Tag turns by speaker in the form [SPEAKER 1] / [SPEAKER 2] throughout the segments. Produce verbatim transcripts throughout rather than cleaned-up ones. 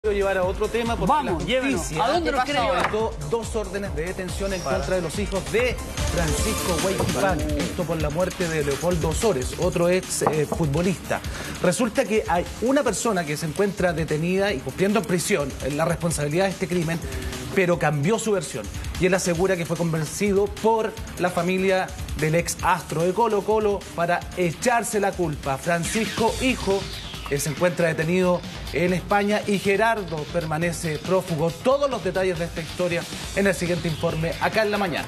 [SPEAKER 1] Quiero llevar a otro tema porque
[SPEAKER 2] Vamos,
[SPEAKER 1] la
[SPEAKER 2] llévenos.
[SPEAKER 1] justicia
[SPEAKER 2] ¿A dónde nos quiere llevar?
[SPEAKER 1] do, dos órdenes de detención en contra de los hijos de Francisco Huayquipán, esto por la muerte de Leopoldo Osores, otro ex eh, futbolista. Resulta que hay una persona que se encuentra detenida y cumpliendo en prisión en la responsabilidad de este crimen, pero cambió su versión y él asegura que fue convencido por la familia del ex astro de Colo Colo para echarse la culpa. Francisco, hijo, se encuentra detenido en España y Gerardo permanece prófugo. Todos los detalles de esta historia en el siguiente informe, acá en La Mañana.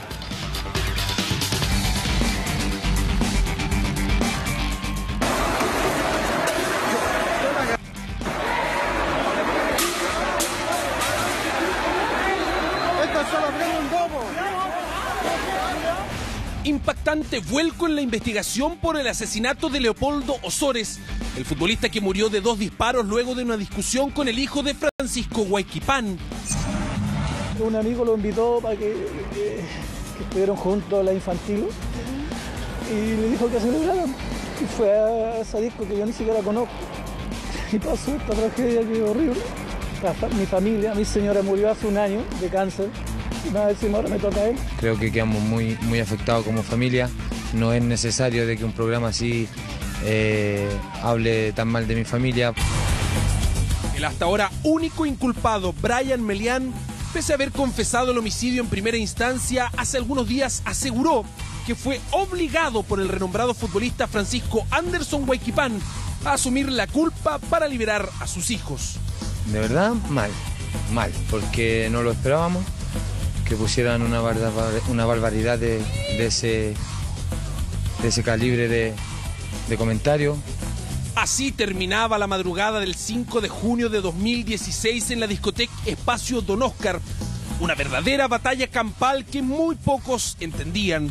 [SPEAKER 3] Impactante vuelco en la investigación por el asesinato de Leopoldo Osores, el futbolista que murió de dos disparos luego de una discusión con el hijo de Francisco Huayquipán.
[SPEAKER 4] Un amigo lo invitó para que, que, que estuvieran juntos a la infantil y le dijo que celebraran. Y fue a esa disco que yo ni siquiera conozco. Y pasó esta tragedia que es horrible. Mi familia, mi señora murió hace un año de cáncer. Y nada, decimos, ahora me toca a él.
[SPEAKER 5] Creo que quedamos muy, muy afectados como familia. No es necesario de que un programa así eh, hable tan mal de mi familia.
[SPEAKER 3] El hasta ahora único inculpado, Brian Melián, pese a haber confesado el homicidio en primera instancia, hace algunos días aseguró que fue obligado por el renombrado futbolista Francisco Anderson Huayquipán a asumir la culpa para liberar a sus hijos.
[SPEAKER 5] De verdad, mal, mal, porque no lo esperábamos, que pusieran una, barbar una barbaridad de, de, ese, de ese calibre de, de comentario.
[SPEAKER 3] Así terminaba la madrugada del cinco de junio de dos mil dieciséis en la discoteca Espacio Don Oscar. Una verdadera batalla campal que muy pocos entendían.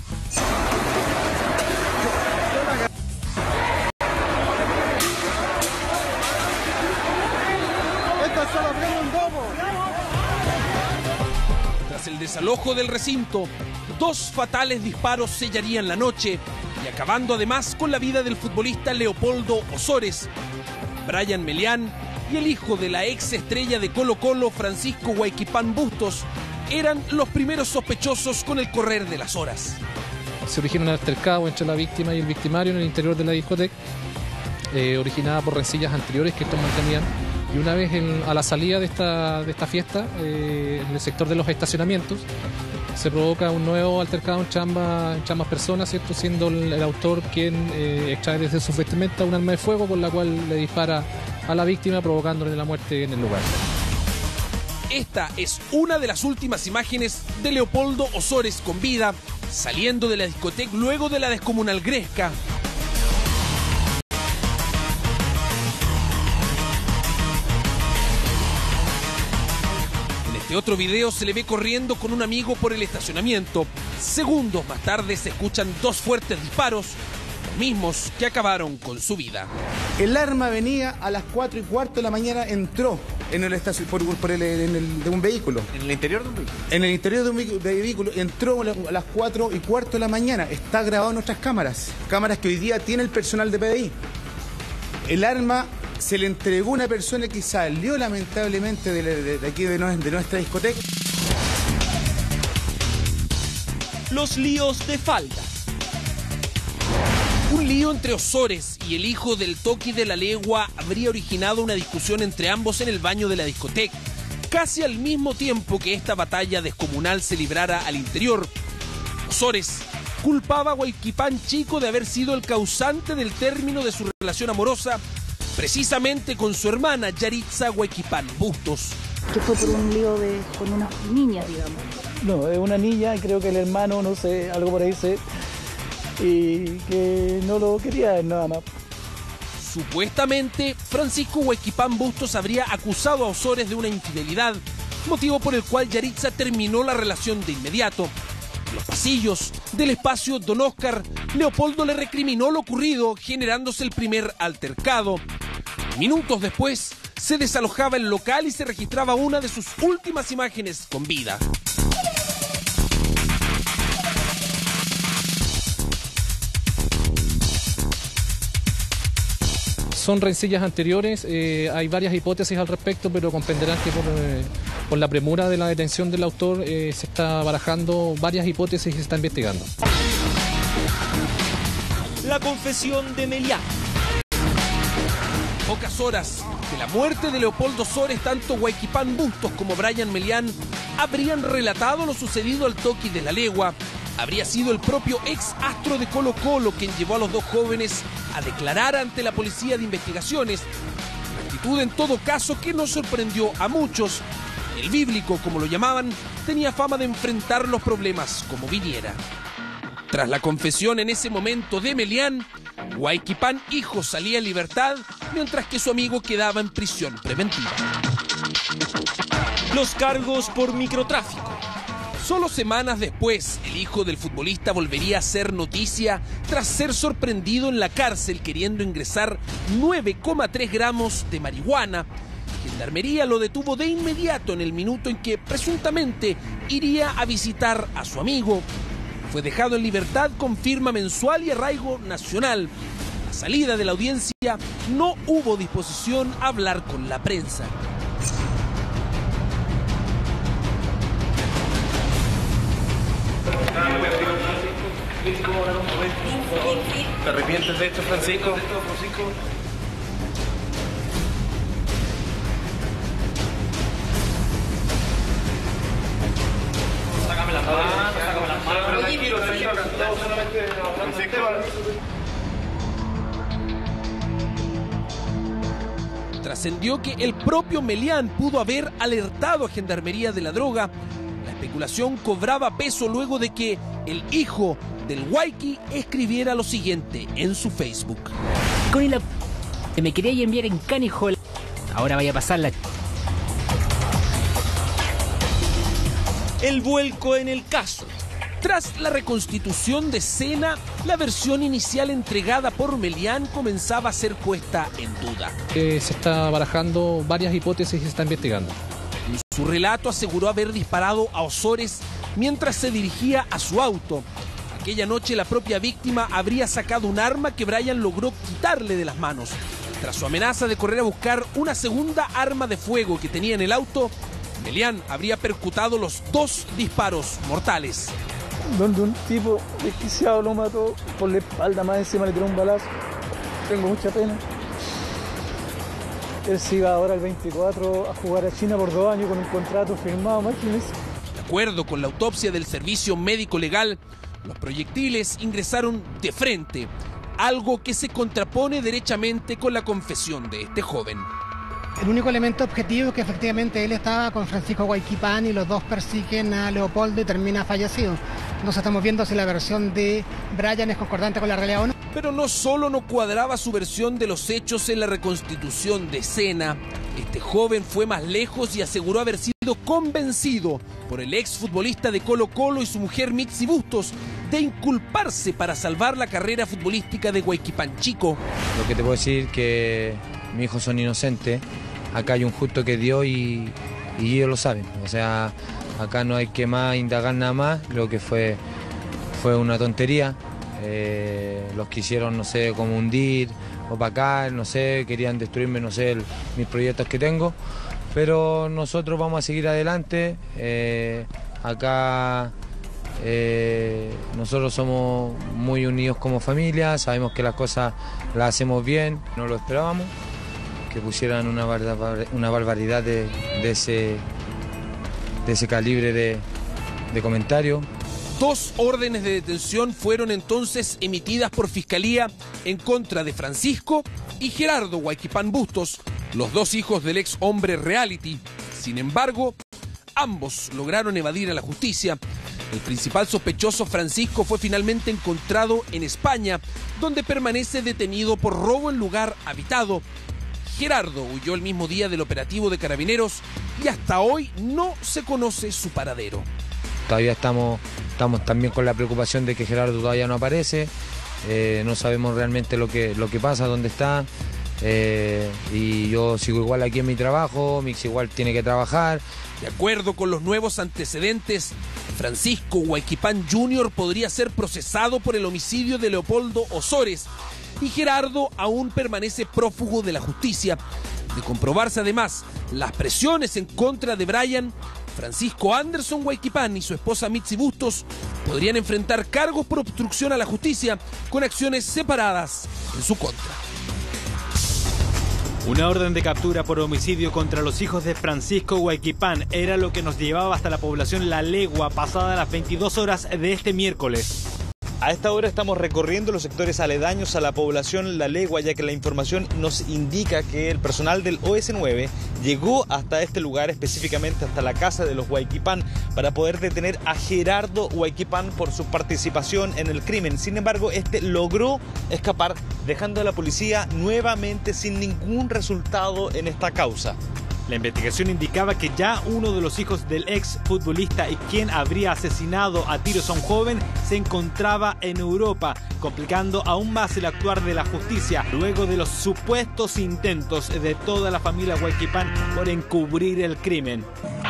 [SPEAKER 3] Tras el desalojo del recinto, dos fatales disparos sellarían la noche y acabando además con la vida del futbolista Leopoldo Osores. Brian Melián y el hijo de la ex estrella de Colo Colo, Francisco Huayquipán Bustos, eran los primeros sospechosos con el correr de las horas.
[SPEAKER 6] Se origina un altercado entre la víctima y el victimario en el interior de la discoteca, eh, originada por rencillas anteriores que estos mantenían. Y una vez en, a la salida de esta, de esta fiesta, eh, en el sector de los estacionamientos, se provoca un nuevo altercado entre ambas, entre ambas personas, ¿cierto? Siendo el, el autor quien eh, extrae desde su vestimenta un arma de fuego con la cual le dispara a la víctima, provocándole la muerte en el lugar.
[SPEAKER 3] Esta es una de las últimas imágenes de Leopoldo Osores con vida, saliendo de la discoteca luego de la descomunal gresca. En este otro video se le ve corriendo con un amigo por el estacionamiento. Segundos más tarde se escuchan dos fuertes disparos, los mismos que acabaron con su vida.
[SPEAKER 7] El arma venía a las cuatro y cuarto de la mañana, entró en el estación, por, por el, en el, de un vehículo.
[SPEAKER 1] ¿En el interior de un vehículo?
[SPEAKER 7] En el interior de un vehículo, de vehículo entró a las cuatro y cuarto de la mañana. Está grabado en nuestras cámaras, cámaras que hoy día tiene el personal de P D I. El arma se le entregó a una persona que salió lamentablemente de, de, de aquí de, de nuestra discoteca.
[SPEAKER 3] Los líos de faldas. Un lío entre Osores y el hijo del Toqui de la Legua habría originado una discusión entre ambos en el baño de la discoteca, casi al mismo tiempo que esta batalla descomunal se librara al interior. Osores culpaba a Huayquipán Chico de haber sido el causante del término de su relación amorosa, precisamente con su hermana Yaritza Huayquipán Bustos.
[SPEAKER 8] Que fue por un lío de, con unas niñas, digamos.
[SPEAKER 4] No, es una niña, creo que el hermano, no sé, algo por ahí sé, y que no lo quería nada más.
[SPEAKER 3] Supuestamente, Francisco Huayquipán Bustos habría acusado a Osores de una infidelidad, motivo por el cual Yaritza terminó la relación de inmediato. En los pasillos del Espacio Don Oscar, Leopoldo le recriminó lo ocurrido, generándose el primer altercado. Minutos después, se desalojaba el local y se registraba una de sus últimas imágenes con vida.
[SPEAKER 6] Son rencillas anteriores, eh, hay varias hipótesis al respecto, pero comprenderán que por, eh, por la premura de la detención del autor eh, se está barajando varias hipótesis y se está investigando.
[SPEAKER 3] La confesión de Melián. Pocas horas de la muerte de Leopoldo Sores, tanto Huayquipán Bustos como Brian Melián habrían relatado lo sucedido al Toqui de la Legua. Habría sido el propio ex astro de Colo Colo quien llevó a los dos jóvenes a declarar ante la policía de investigaciones. Actitud en todo caso que no sorprendió a muchos. El bíblico, como lo llamaban, tenía fama de enfrentar los problemas como viniera. Tras la confesión en ese momento de Melián, Huayquipán hijo salía en libertad, mientras que su amigo quedaba en prisión preventiva. Los cargos por microtráfico. Solo semanas después, el hijo del futbolista volvería a ser noticia tras ser sorprendido en la cárcel queriendo ingresar nueve coma tres gramos de marihuana. Gendarmería lo detuvo de inmediato en el minuto en que presuntamente iría a visitar a su amigo. Fue dejado en libertad con firma mensual y arraigo nacional. A la salida de la audiencia no hubo disposición a hablar con la prensa.
[SPEAKER 1] ¿Te arrepientes de esto, Francisco? Sácame las manos, sácame las manos. Tranquilo, tranquilo, estamos solamente hablando del tema.
[SPEAKER 3] Trascendió que el propio Melián pudo haber alertado a Gendarmería de la droga. La especulación cobraba peso luego de que el hijo del Huayqui escribiera lo siguiente en su Facebook.
[SPEAKER 2] Con el que me quería enviar en canijo, ahora vaya a pasar la...
[SPEAKER 3] El vuelco en el caso. Tras la reconstitución de Sena, la versión inicial entregada por Melián comenzaba a ser puesta en duda.
[SPEAKER 6] Eh, se está barajando varias hipótesis y se está investigando.
[SPEAKER 3] En su relato aseguró haber disparado a Osores mientras se dirigía a su auto. Aquella noche la propia víctima habría sacado un arma que Brian logró quitarle de las manos. Tras su amenaza de correr a buscar una segunda arma de fuego que tenía en el auto, Melián habría percutado los dos disparos mortales.
[SPEAKER 4] Donde un tipo desquiciado lo mató por la espalda, más encima le tiró un balazo. Tengo mucha pena. Él se iba ahora el veinticuatro a jugar a China por dos años con un contrato firmado, imagínense.
[SPEAKER 3] De acuerdo con la autopsia del Servicio Médico Legal, los proyectiles ingresaron de frente, algo que se contrapone derechamente con la confesión de este joven.
[SPEAKER 9] El único elemento objetivo es que efectivamente él estaba con Francisco Huayquipán y los dos persiguen a Leopoldo y termina fallecido. Nos estamos viendo si la versión de Brian es concordante con la realidad o no.
[SPEAKER 3] Pero no solo no cuadraba su versión de los hechos en la reconstitución de Sena, este joven fue más lejos y aseguró haber sido convencido por el exfutbolista de Colo Colo y su mujer Mitzi Bustos de inculparse para salvar la carrera futbolística de Huayquipán Chico.
[SPEAKER 5] Lo que te puedo decir que mis hijos son inocentes, acá hay un justo que dio y, y ellos lo saben. O sea, acá no hay que más indagar nada más, lo que fue, fue una tontería. Eh, los quisieron, no sé, como hundir, opacar, no sé, querían destruirme, no sé, el, mis proyectos que tengo, pero nosotros vamos a seguir adelante. Eh, acá eh, nosotros somos muy unidos como familia, sabemos que las cosas las hacemos bien, no lo esperábamos, que pusieran una, barbar, una barbaridad de, de, ese, de ese calibre de, de comentario.
[SPEAKER 3] Dos órdenes de detención fueron entonces emitidas por Fiscalía en contra de Francisco y Gerardo Huayquipán Bustos, los dos hijos del ex hombre reality. Sin embargo, ambos lograron evadir a la justicia. El principal sospechoso, Francisco, fue finalmente encontrado en España, donde permanece detenido por robo en lugar habitado. Gerardo huyó el mismo día del operativo de Carabineros y hasta hoy no se conoce su paradero.
[SPEAKER 5] Todavía estamos, estamos también con la preocupación de que Gerardo todavía no aparece, eh, no sabemos realmente lo que, lo que pasa, dónde está, eh, y yo sigo igual aquí en mi trabajo, Mix igual tiene que trabajar.
[SPEAKER 3] De acuerdo con los nuevos antecedentes, Francisco Huayquipán junior podría ser procesado por el homicidio de Leopoldo Osores. y Gerardo aún permanece prófugo de la justicia. De comprobarse además las presiones en contra de Brian, Francisco Anderson Huayquipán y su esposa Mitzi Bustos podrían enfrentar cargos por obstrucción a la justicia con acciones separadas en su contra.
[SPEAKER 10] Una orden de captura por homicidio contra los hijos de Francisco Huayquipán era lo que nos llevaba hasta la población La Legua pasadas las veintidós horas de este miércoles. A esta hora estamos recorriendo los sectores aledaños a la población La Legua, ya que la información nos indica que el personal del O S nueve llegó hasta este lugar, específicamente hasta la casa de los Huayquipán, para poder detener a Gerardo Huayquipán por su participación en el crimen. Sin embargo, este logró escapar, dejando a la policía nuevamente sin ningún resultado en esta causa. La investigación indicaba que ya uno de los hijos del ex futbolista y quien habría asesinado a tiros a un joven se encontraba en Europa, complicando aún más el actuar de la justicia luego de los supuestos intentos de toda la familia Huayquipán por encubrir el crimen.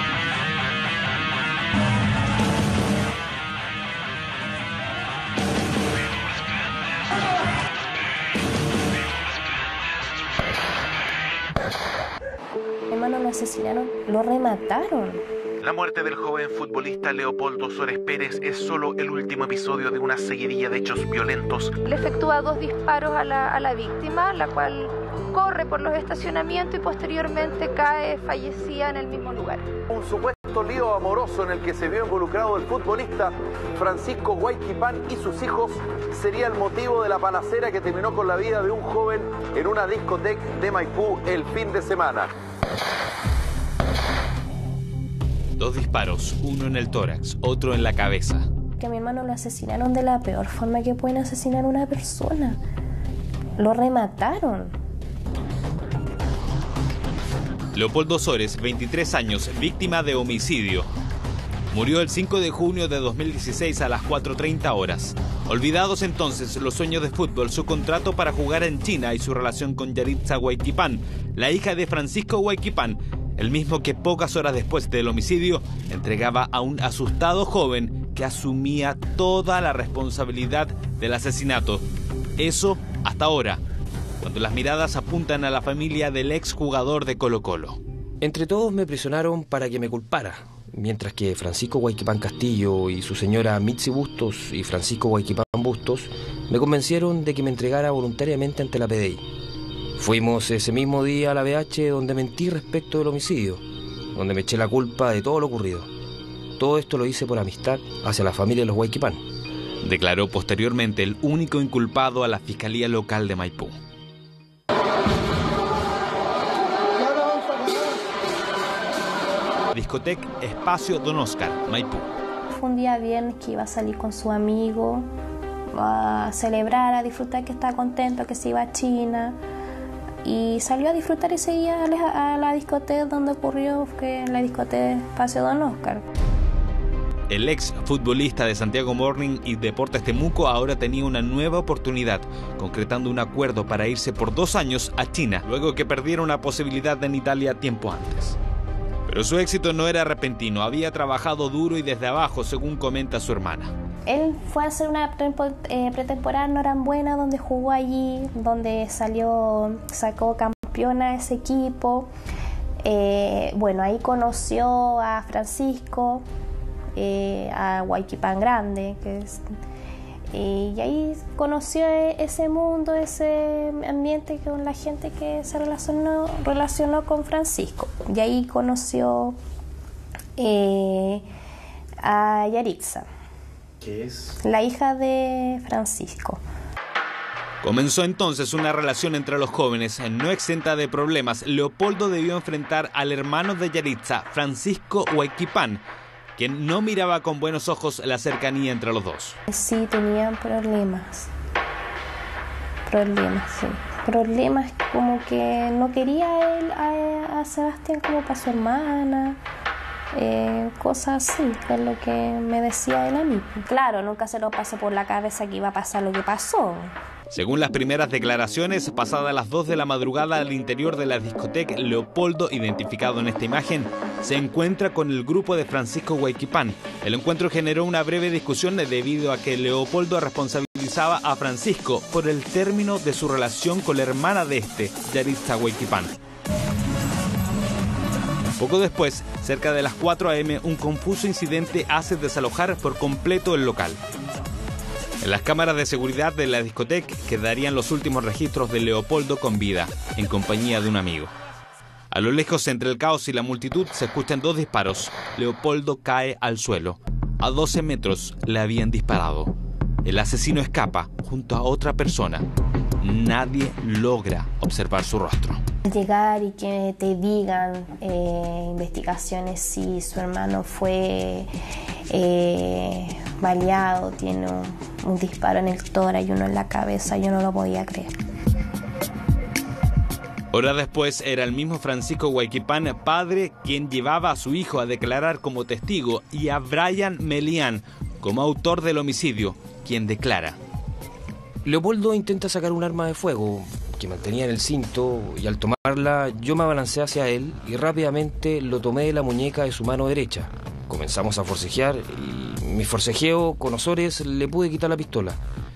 [SPEAKER 11] Hermano, lo asesinaron, lo remataron.
[SPEAKER 12] La muerte del joven futbolista Leopoldo Sores Pérez es solo el último episodio de una seguidilla de hechos violentos.
[SPEAKER 13] Le efectúa dos disparos a la, a la víctima, la cual corre por los estacionamientos y posteriormente cae fallecida en el mismo lugar.
[SPEAKER 14] Un supuesto lío amoroso en el que se vio involucrado el futbolista Francisco Huayquipán y sus hijos sería el motivo de la balacera que terminó con la vida de un joven en una discoteca de Maipú el fin de semana.
[SPEAKER 10] Dos disparos, uno en el tórax, otro en la cabeza.
[SPEAKER 11] Que a mi hermano lo asesinaron de la peor forma que pueden asesinar a una persona. Lo remataron.
[SPEAKER 10] Leopoldo Sores, veintitrés años, víctima de homicidio. Murió el cinco de junio de dos mil dieciséis a las cuatro treinta horas. Olvidados entonces los sueños de fútbol, su contrato para jugar en China y su relación con Yaritza Huayquipán, la hija de Francisco Huayquipán, el mismo que pocas horas después del homicidio entregaba a un asustado joven que asumía toda la responsabilidad del asesinato. Eso hasta ahora, cuando las miradas apuntan a la familia del exjugador de Colo-Colo.
[SPEAKER 15] Entre todos me presionaron para que me culpara, mientras que Francisco Huayquipán Castillo y su señora Mitzi Bustos y Francisco Huayquipán Bustos me convencieron de que me entregara voluntariamente ante la P D I. Fuimos ese mismo día a la B H donde mentí respecto del homicidio, donde me eché la culpa de todo lo ocurrido. Todo esto lo hice por amistad hacia la familia de los Huayquipán.
[SPEAKER 10] Declaró posteriormente el único inculpado a la Fiscalía Local de Maipú. Discoteca Espacio Don Oscar, Maipú.
[SPEAKER 11] Fue un día viernes que iba a salir con su amigo a celebrar, a disfrutar, que estaba contento, que se iba a China. Y salió a disfrutar ese día a la discoteca donde ocurrió, que en la discoteca Espacio Don Oscar.
[SPEAKER 10] El ex futbolista de Santiago Morning y Deportes Temuco ahora tenía una nueva oportunidad, concretando un acuerdo para irse por dos años a China, luego que perdiera una posibilidad en Italia tiempo antes. Pero su éxito no era repentino, había trabajado duro y desde abajo, según comenta su hermana.
[SPEAKER 11] Él fue a hacer una pretemporada en Norambuena, donde jugó allí, donde salió, sacó campeona a ese equipo. Eh, bueno, ahí conoció a Francisco, eh, a Huayquipán Grande, que es, eh, y ahí conoció ese mundo, ese ambiente con la gente que se relacionó, relacionó con Francisco. Y ahí conoció eh, a Yaritza,
[SPEAKER 12] ¿qué es?
[SPEAKER 11] La hija de Francisco.
[SPEAKER 10] Comenzó entonces una relación entre los jóvenes, no exenta de problemas. Leopoldo debió enfrentar al hermano de Yaritza, Francisco Huayquipán, quien no miraba con buenos ojos la cercanía entre los dos.
[SPEAKER 11] Sí, tenían problemas. Problemas, sí. Problemas como que no quería él a, a Sebastián como para su hermana. Eh, cosas así, que es lo que me decía él a mí. Claro, nunca se lo pasó por la cabeza que iba a pasar lo que pasó.
[SPEAKER 10] Según las primeras declaraciones, pasadas las dos de la madrugada al interior de la discoteca, Leopoldo, identificado en esta imagen, se encuentra con el grupo de Francisco Huayquipán. El encuentro generó una breve discusión debido a que Leopoldo responsabilizó culpabilizaba a Francisco por el término de su relación con la hermana de este, Yaritza Huayquipán. Poco después, cerca de las cuatro a eme, un confuso incidente hace desalojar por completo el local. En las cámaras de seguridad de la discoteca quedarían los últimos registros de Leopoldo con vida, en compañía de un amigo. A lo lejos, entre el caos y la multitud, se escuchan dos disparos. Leopoldo cae al suelo. A doce metros le habían disparado. El asesino escapa junto a otra persona. Nadie logra observar su rostro.
[SPEAKER 11] Llegar y que te digan eh, investigaciones si su hermano fue eh, baleado, tiene un, un disparo en el tórax y uno en la cabeza, yo no lo podía creer.
[SPEAKER 10] Horas después era el mismo Francisco Huayquipán, padre, quien llevaba a su hijo a declarar como testigo, y a Brian Melián como autor del homicidio, quien declara.
[SPEAKER 15] Leopoldo intenta sacar un arma de fuego que mantenía en el cinto, y al tomarla yo me abalancé hacia él y rápidamente lo tomé de la muñeca de su mano derecha. Comenzamos a forcejear y mi forcejeo con Osores le pude quitar la pistola.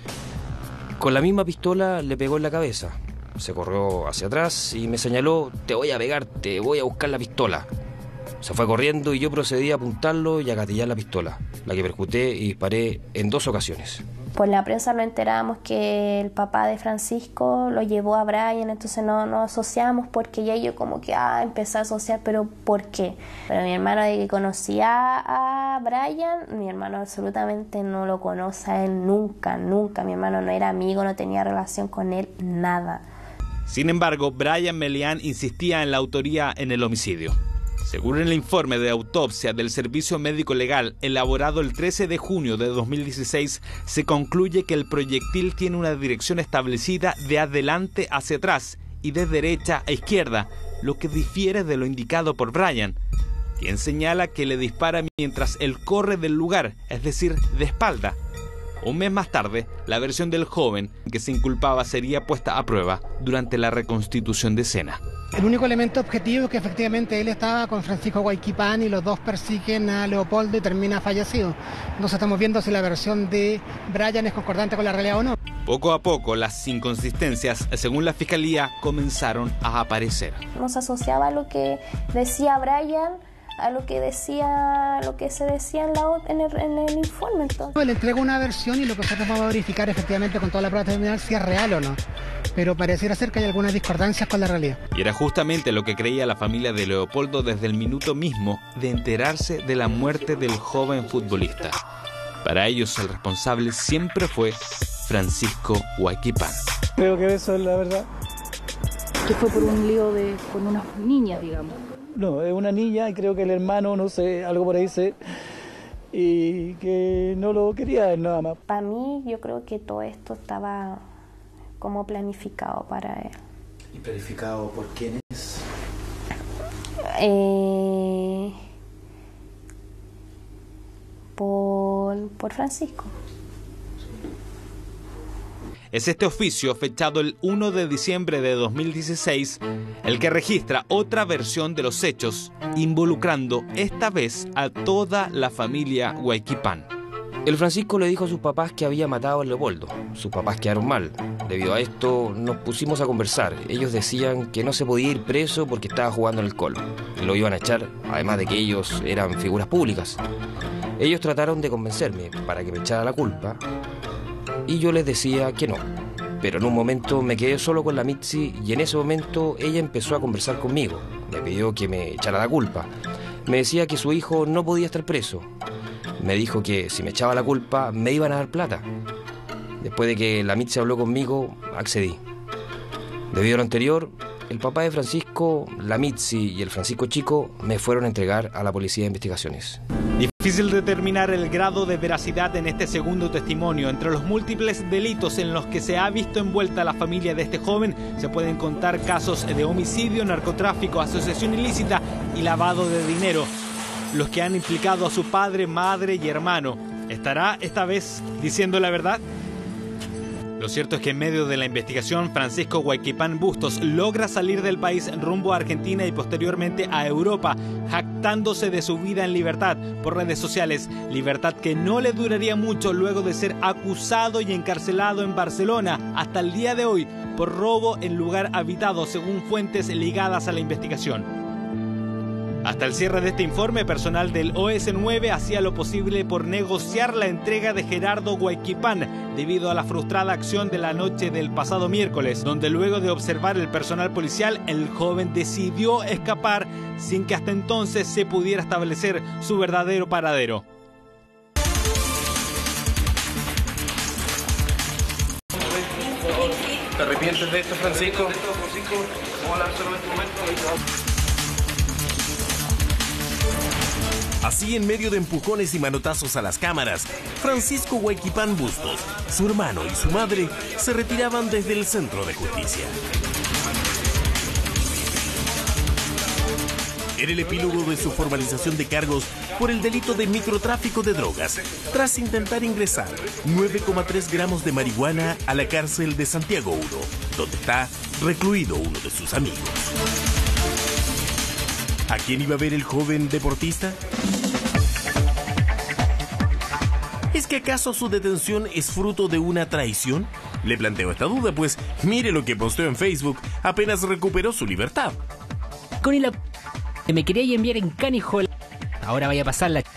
[SPEAKER 15] Con la misma pistola le pegó en la cabeza. Se corrió hacia atrás y me señaló: te voy a pegar, te voy a buscar la pistola. Se fue corriendo y yo procedí a apuntarlo y a gatillar la pistola, la que percuté y disparé en dos ocasiones.
[SPEAKER 11] Por la prensa nos enterábamos que el papá de Francisco lo llevó a Brian, entonces no nos asociamos porque ya yo como que ah, empecé a asociar, pero ¿por qué? Pero mi hermano, de que conocía a Brian, mi hermano absolutamente no lo conoce a él nunca, nunca. Mi hermano no era amigo, no tenía relación con él, nada.
[SPEAKER 10] Sin embargo, Brian Melián insistía en la autoría en el homicidio. Según el informe de autopsia del Servicio Médico Legal elaborado el trece de junio de dos mil dieciséis, se concluye que el proyectil tiene una dirección establecida de adelante hacia atrás y de derecha a izquierda, lo que difiere de lo indicado por Brian, quien señala que le dispara mientras él corre del lugar, es decir, de espalda. Un mes más tarde, la versión del joven que se inculpaba sería puesta a prueba durante la reconstitución de escena.
[SPEAKER 9] El único elemento objetivo es que efectivamente él estaba con Francisco Huayquipán y los dos persiguen a Leopoldo y termina fallecido. Entonces estamos viendo si la versión de Brian es concordante con la realidad o no.
[SPEAKER 10] Poco a poco, las inconsistencias, según la fiscalía, comenzaron a aparecer.
[SPEAKER 11] Nos asociaba a lo que decía Brian, a lo que decía, lo que se decía en, la, en, el, en el informe. Entonces.
[SPEAKER 9] Le entrega una versión y lo que nosotros vamos a verificar efectivamente con toda la prueba terminal si es real o no. Pero pareciera ser que hay algunas discordancias con la realidad.
[SPEAKER 10] Y era justamente lo que creía la familia de Leopoldo desde el minuto mismo de enterarse de la muerte del joven futbolista. Para ellos el responsable siempre fue Francisco Huayquipán.
[SPEAKER 4] Creo que eso es la verdad.
[SPEAKER 8] Que fue por un lío de, con unas niñas, digamos.
[SPEAKER 4] No, es una niña y creo que el hermano, no sé, algo por ahí sé, y que no lo quería él nada más.
[SPEAKER 11] Para mí, yo creo que todo esto estaba como planificado para él.
[SPEAKER 1] ¿Y planificado por quiénes?
[SPEAKER 11] Eh, por, por Francisco.
[SPEAKER 10] Es este oficio, fechado el primero de diciembre de dos mil dieciséis, el que registra otra versión de los hechos, involucrando esta vez a toda la familia Huayquipán.
[SPEAKER 15] El Francisco le dijo a sus papás que había matado a Leopoldo. Sus papás quedaron mal. Debido a esto nos pusimos a conversar. Ellos decían que no se podía ir preso porque estaba jugando en el Colo. Lo iban a echar, además de que ellos eran figuras públicas. Ellos trataron de convencerme para que me echara la culpa y yo les decía que no. Pero en un momento me quedé solo con la Mitzi y en ese momento ella empezó a conversar conmigo. Me pidió que me echara la culpa. Me decía que su hijo no podía estar preso. Me dijo que si me echaba la culpa me iban a dar plata. Después de que la Mitzi habló conmigo, accedí. Debido a lo anterior, el papá de Francisco, la Mitzi y el Francisco Chico me fueron a entregar a la Policía de Investigaciones.
[SPEAKER 10] Difícil determinar el grado de veracidad en este segundo testimonio. Entre los múltiples delitos en los que se ha visto envuelta la familia de este joven, se pueden contar casos de homicidio, narcotráfico, asociación ilícita y lavado de dinero, los que han implicado a su padre, madre y hermano. ¿Estará esta vez diciendo la verdad? Lo cierto es que en medio de la investigación, Francisco Huayquipán Bustos logra salir del país rumbo a Argentina y posteriormente a Europa, jactándose de su vida en libertad por redes sociales. Libertad que no le duraría mucho luego de ser acusado y encarcelado en Barcelona hasta el día de hoy por robo en lugar habitado, según fuentes ligadas a la investigación. Hasta el cierre de este informe, personal del O S nueve hacía lo posible por negociar la entrega de Gerardo Huayquipán debido a la frustrada acción de la noche del pasado miércoles, donde luego de observar el personal policial, el joven decidió escapar sin que hasta entonces se pudiera establecer su verdadero paradero.
[SPEAKER 3] ¿Te arrepientes de esto, Francisco? ¿Cómo hablárselo en este momento? Así, en medio de empujones y manotazos a las cámaras, Francisco Huayquipán Bustos, su hermano y su madre se retiraban desde el centro de justicia. Era el epílogo de su formalización de cargos por el delito de microtráfico de drogas, tras intentar ingresar nueve coma tres gramos de marihuana a la cárcel de Santiago uno, donde está recluido uno de sus amigos. ¿A quién iba a ver el joven deportista? ¿Es que acaso su detención es fruto de una traición? Le planteo esta duda, pues mire lo que posteó en Facebook apenas recuperó su libertad.
[SPEAKER 2] Con el que me quería enviar en Canijola, ahora vaya a pasar la...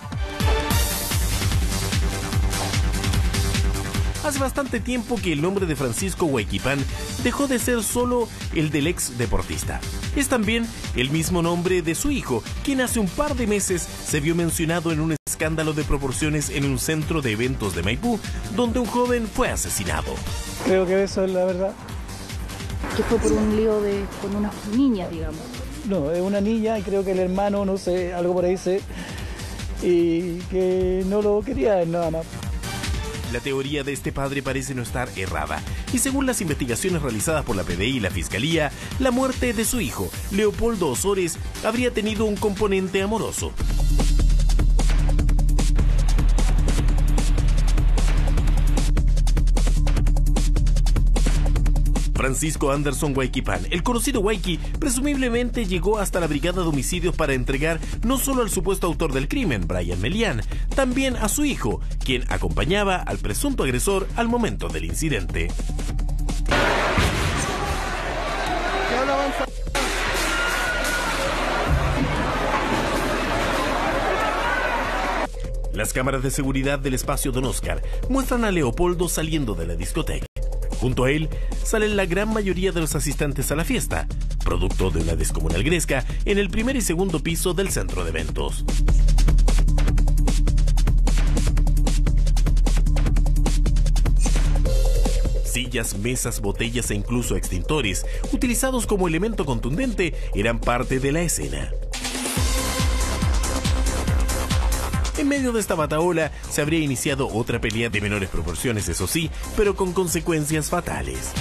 [SPEAKER 3] Hace bastante tiempo que el nombre de Francisco Huayquipán dejó de ser solo el del ex deportista. Es también el mismo nombre de su hijo, quien hace un par de meses se vio mencionado en un escándalo de proporciones en un centro de eventos de Maipú, donde un joven fue asesinado.
[SPEAKER 4] Creo que eso es la verdad.
[SPEAKER 8] Que fue por un lío de, con una niña, digamos.
[SPEAKER 4] No, es una niña y creo que el hermano, no sé, algo por ahí sé, y que no lo quería nada más.
[SPEAKER 3] La teoría de este padre parece no estar errada, y según las investigaciones realizadas por la P D I y la Fiscalía, la muerte de su hijo, Leopoldo Ozores, habría tenido un componente amoroso. Francisco Anderson Huayquipán, el conocido Huayqui, presumiblemente llegó hasta la brigada de homicidios para entregar no solo al supuesto autor del crimen, Brian Melián, también a su hijo, quien acompañaba al presunto agresor al momento del incidente. Las cámaras de seguridad del espacio Don Oscar muestran a Leopoldo saliendo de la discoteca. Junto a él salen la gran mayoría de los asistentes a la fiesta, producto de una descomunal gresca en el primer y segundo piso del centro de eventos. Sillas, mesas, botellas e incluso extintores, utilizados como elemento contundente, eran parte de la escena. En medio de esta batahola se habría iniciado otra pelea de menores proporciones, eso sí, pero con consecuencias fatales.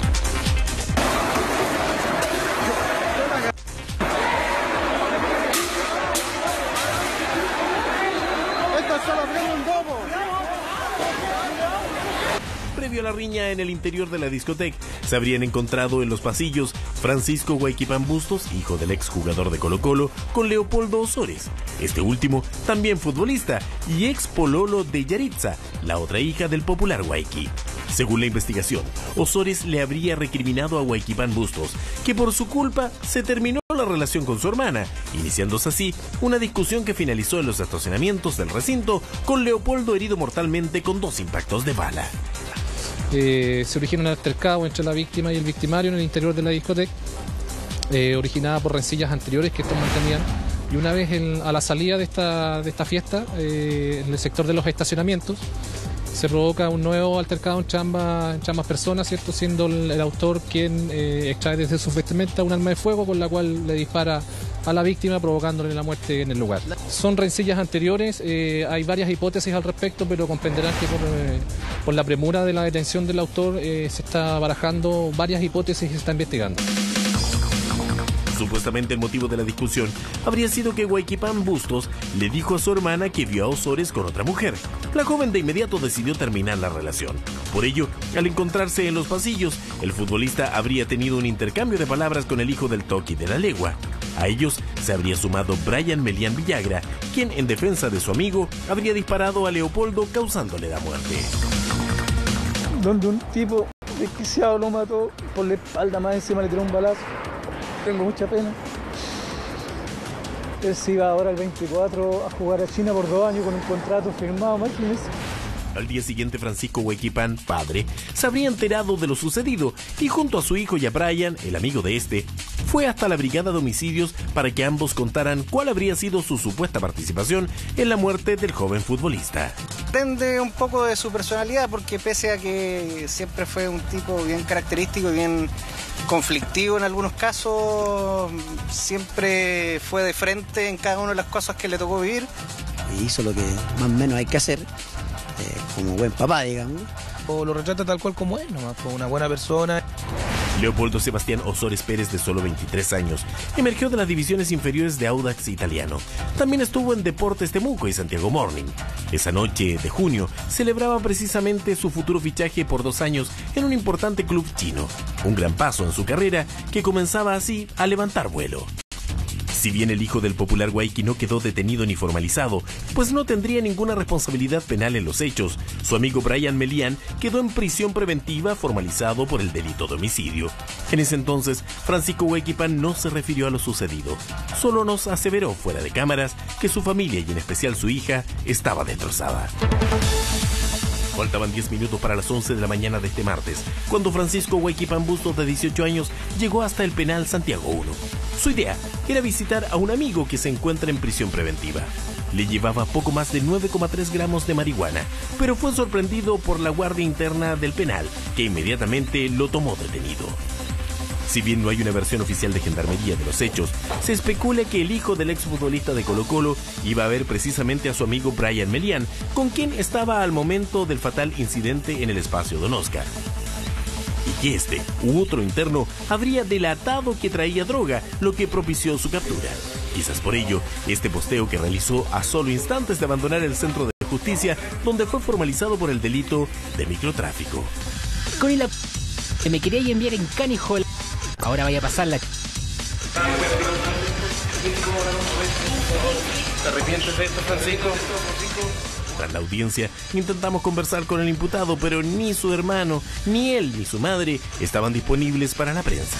[SPEAKER 3] Previo a la riña en el interior de la discoteca, se habrían encontrado en los pasillos Francisco Huayquipán Bustos, hijo del exjugador de Colo-Colo, con Leopoldo Ozores, este último también futbolista y ex pololo de Yaritza, la otra hija del popular Huayqui. Según la investigación, Ozores le habría recriminado a Huayquipán Bustos que por su culpa se terminó la relación con su hermana, iniciándose así una discusión que finalizó en los estacionamientos del recinto con Leopoldo herido mortalmente con dos impactos de bala.
[SPEAKER 6] Eh, se origina un altercado entre la víctima y el victimario en el interior de la discoteca, eh, originada por rencillas anteriores que estos mantenían, y una vez en, a la salida de esta, de esta fiesta, eh, en el sector de los estacionamientos, se provoca un nuevo altercado entre ambas, entre ambas personas, ¿cierto? Siendo el, el autor quien eh, extrae desde su vestimenta un arma de fuego con la cual le dispara a la víctima, provocándole la muerte en el lugar. Son rencillas anteriores, eh, hay varias hipótesis al respecto, pero comprenderán que por, eh, por la premura de la detención del autor eh, se está barajando varias hipótesis y se está investigando.
[SPEAKER 16] Supuestamente el motivo de la discusión habría sido que Huayquipán Bustos le dijo a su hermana que vio a Ozores con otra mujer. La joven de inmediato decidió terminar la relación. Por ello, al encontrarse en los pasillos, el futbolista habría tenido un intercambio de palabras con el hijo del Toqui de la Legua. A ellos se habría sumado Brian Melián Villagra, quien en defensa de su amigo habría disparado a Leopoldo causándole la muerte.
[SPEAKER 4] Donde un tipo desquiciado lo mató por la espalda, más encima le tiró un balazo. Tengo mucha pena. Él se iba ahora el veinticuatro a jugar a China por dos años con un contrato firmado, imagínense.
[SPEAKER 16] Al día siguiente, Francisco Huayquipán, padre, se habría enterado de lo sucedido y junto a su hijo y a Brian, el amigo de este, fue hasta la brigada de homicidios para que ambos contaran cuál habría sido su supuesta participación en la muerte del joven futbolista.
[SPEAKER 17] Depende un poco de su personalidad, porque pese a que siempre fue un tipo bien característico y bien conflictivo en algunos casos, siempre fue de frente en cada una de las cosas que le tocó vivir.
[SPEAKER 18] Hizo lo que más o menos hay que hacer. Eh, como buen papá, digamos.
[SPEAKER 19] O lo retrata tal cual como es, nomás, como una buena persona.
[SPEAKER 16] Leopoldo Sebastián Ozores Pérez, de solo veintitrés años, emergió de las divisiones inferiores de Audax Italiano. También estuvo en Deportes Temuco y Santiago Morning. Esa noche de junio celebraba precisamente su futuro fichaje por dos años en un importante club chino. Un gran paso en su carrera que comenzaba así a levantar vuelo. Si bien el hijo del popular Huayqui no quedó detenido ni formalizado, pues no tendría ninguna responsabilidad penal en los hechos, su amigo Brian Melián quedó en prisión preventiva formalizado por el delito de homicidio. En ese entonces, Francisco Huayquipán no se refirió a lo sucedido, solo nos aseveró fuera de cámaras que su familia y en especial su hija estaba destrozada. Faltaban diez minutos para las once de la mañana de este martes, cuando Francisco Huayquipán Bustos, de dieciocho años, llegó hasta el penal Santiago uno. Su idea era visitar a un amigo que se encuentra en prisión preventiva. Le llevaba poco más de nueve coma tres gramos de marihuana, pero fue sorprendido por la guardia interna del penal, que inmediatamente lo tomó detenido. Si bien no hay una versión oficial de Gendarmería de los hechos, se especula que el hijo del exfutbolista de Colo-Colo iba a ver precisamente a su amigo Brian Melián, con quien estaba al momento del fatal incidente en el espacio Don Oscar. Y que este u otro interno habría delatado que traía droga, lo que propició su captura. Quizás por ello, este posteo que realizó a solo instantes de abandonar el centro de justicia, donde fue formalizado por el delito de microtráfico.
[SPEAKER 2] Con la que me quería enviar en Canijola. Ahora vaya a pasar la...
[SPEAKER 1] ¿Te arrepientes de esto, Francisco?
[SPEAKER 16] Tras la audiencia, intentamos conversar con el imputado, pero ni su hermano, ni él, ni su madre estaban disponibles para la prensa.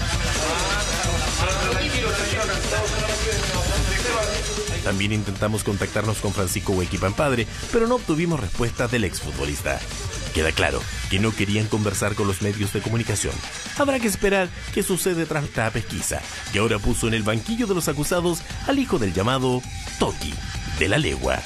[SPEAKER 16] También intentamos contactarnos con Francisco Huayquipán padre, pero no obtuvimos respuesta del exfutbolista. Queda claro que no querían conversar con los medios de comunicación. Habrá que esperar qué sucede tras esta pesquisa, que ahora puso en el banquillo de los acusados al hijo del llamado Toqui de la Legua.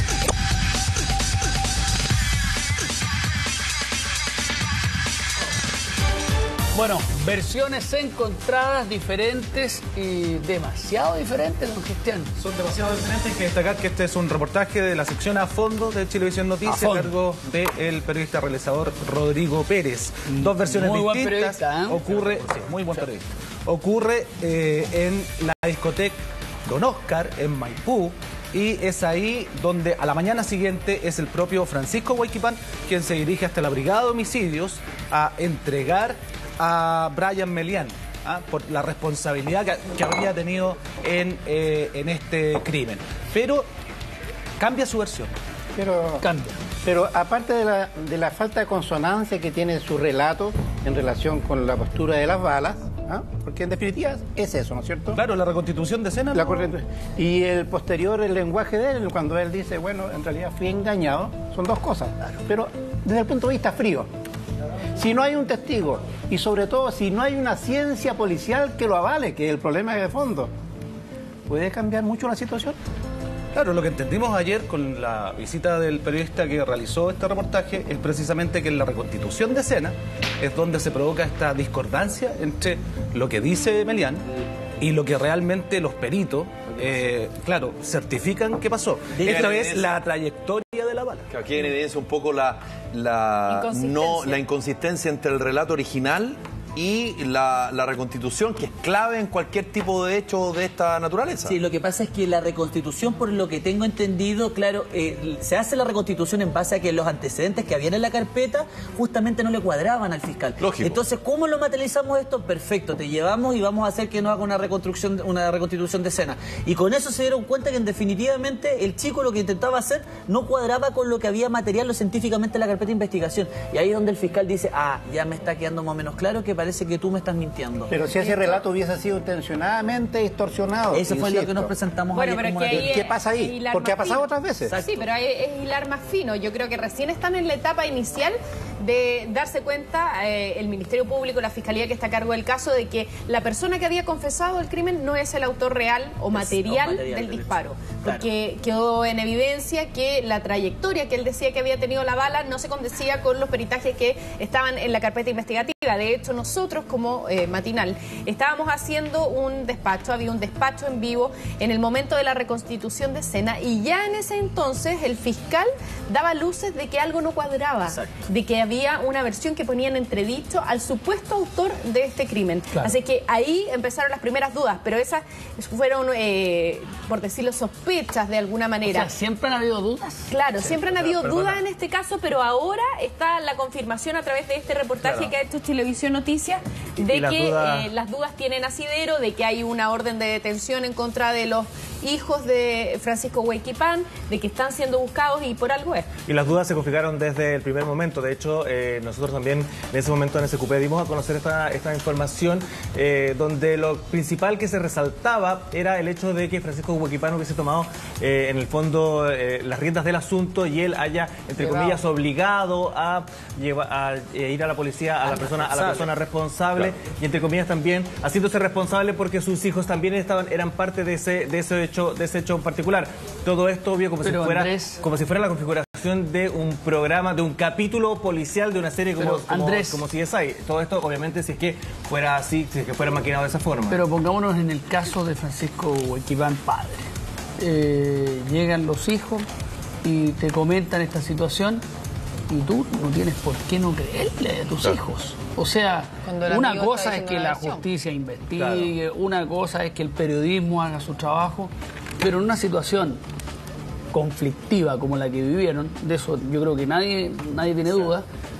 [SPEAKER 20] Bueno, versiones encontradas, diferentes y demasiado diferentes, don Cristian.
[SPEAKER 1] Son demasiado diferentes. Hay que destacar que este es un reportaje de la sección A Fondo de Chilevisión Noticias, a cargo del periodista realizador Rodrigo Pérez. Dos versiones
[SPEAKER 20] muy
[SPEAKER 1] distintas.
[SPEAKER 20] Buen periodista, ¿eh?
[SPEAKER 1] Ocurre, sí, muy buen periodista. Ocurre eh, en la discoteca Don Oscar, en Maipú. Y es ahí donde a la mañana siguiente es el propio Francisco Huayquipán quien se dirige hasta la brigada de homicidios a entregar a Brian Melián, ¿ah? por la responsabilidad que, que habría tenido en, eh, en este crimen. Pero cambia su versión.
[SPEAKER 21] Pero,
[SPEAKER 1] cambia.
[SPEAKER 21] Pero aparte de la, de la falta de consonancia que tiene su relato en relación con la postura de las balas, ¿ah? Porque en definitiva es eso, ¿no es cierto?
[SPEAKER 1] Claro, la reconstitución de escena.
[SPEAKER 21] La
[SPEAKER 1] ¿no?
[SPEAKER 21] Y el posterior, el lenguaje de él, cuando él dice, bueno, en realidad fui engañado, son dos cosas. Pero desde el punto de vista frío. Si no hay un testigo y sobre todo si no hay una ciencia policial que lo avale, que es el problema de fondo, ¿puede cambiar mucho la situación?
[SPEAKER 1] Claro, lo que entendimos ayer con la visita del periodista que realizó este reportaje es precisamente que en la reconstitución de escena es donde se provoca esta discordancia entre lo que dice Melián y lo que realmente los peritos, eh, claro, certifican que pasó. Esta vez la trayectoria de la bala.
[SPEAKER 14] Que aquí en evidencia un poco la, la,
[SPEAKER 1] Inconsistencia.
[SPEAKER 14] no, la inconsistencia entre el relato original y la, la reconstitución, que es clave en cualquier tipo de hecho de esta naturaleza.
[SPEAKER 7] Sí, lo que pasa es que la reconstitución, por lo que tengo entendido, claro, eh, se hace la reconstitución en base a que los antecedentes que habían en la carpeta justamente no le cuadraban al fiscal.
[SPEAKER 14] Lógico.
[SPEAKER 7] Entonces, ¿cómo lo materializamos esto? Perfecto, te llevamos y vamos a hacer que nos haga una reconstrucción, una reconstitución de escena. Y con eso se dieron cuenta que definitivamente el chico lo que intentaba hacer no cuadraba con lo que había material o científicamente en la carpeta de investigación. Y ahí es donde el fiscal dice, ah, ya me está quedando más o menos claro que parece que tú me estás mintiendo.
[SPEAKER 21] Pero si ese Esto... relato hubiese sido intencionadamente distorsionado.
[SPEAKER 7] Eso fue lo que nos presentamos
[SPEAKER 21] bueno,
[SPEAKER 7] ayer.
[SPEAKER 21] Pero que ahí, ¿qué pasa ahí? Porque ha pasado fino. otras veces.
[SPEAKER 22] Exacto. Sí, pero ahí es hilar más fino. Yo creo que recién están en la etapa inicial de darse cuenta eh, el Ministerio Público, la Fiscalía que está a cargo del caso, de que la persona que había confesado el crimen no es el autor real o material, es, o material del, del disparo. Claro. Porque quedó en evidencia que la trayectoria que él decía que había tenido la bala no se condecía con los peritajes que estaban en la carpeta investigativa. De hecho, nosotros como eh, Matinal estábamos haciendo un despacho, había un despacho en vivo en el momento de la reconstitución de escena y ya en ese entonces el fiscal daba luces de que algo no cuadraba, Exacto. de que había una versión que ponía en entredicho al supuesto autor de este crimen. Claro. Así que ahí empezaron las primeras dudas, pero esas fueron, eh, por decirlo, sospechas de alguna manera.
[SPEAKER 20] O sea, ¿siempre han habido dudas?
[SPEAKER 22] Claro,
[SPEAKER 20] sí,
[SPEAKER 22] siempre han habido
[SPEAKER 20] perdona.
[SPEAKER 22] dudas en este caso, pero ahora está la confirmación a través de este reportaje claro. que ha hecho Chilevisión Noticias de que las dudas... Eh, las dudas tienen asidero, de que hay una orden de detención en contra de los hijos de Francisco Huayquipán, de que están siendo buscados y por algo es.
[SPEAKER 23] Y las dudas se confirmaron desde el primer momento. De hecho, eh, nosotros también en ese momento en S Q P dimos a conocer esta, esta información eh, donde lo principal que se resaltaba era el hecho de que Francisco Huayquipán hubiese tomado eh, en el fondo eh, las riendas del asunto y él haya, entre Llegado. comillas, obligado a, llevar, a, a ir a la policía, a la persona, a la persona responsable claro. y entre comillas también haciéndose responsable porque sus hijos también estaban eran parte de ese, de ese hecho de ese hecho en particular. Todo esto obvio como Pero si fuera Andrés... como si fuera la configuración de un programa, de un capítulo policial de una serie como, como, Andrés... como C S I. Todo esto obviamente si es que fuera así, si es que fuera maquinado de esa forma.
[SPEAKER 20] Pero pongámonos en el caso de Francisco Huayquipán padre. Eh, llegan los hijos y te comentan esta situación y tú no tienes por qué no creerle a tus claro. hijos. O sea, una cosa es que la justicia investigue, claro. una cosa es que el periodismo haga su trabajo, pero en una situación conflictiva como la que vivieron, de eso yo creo que nadie, nadie tiene duda,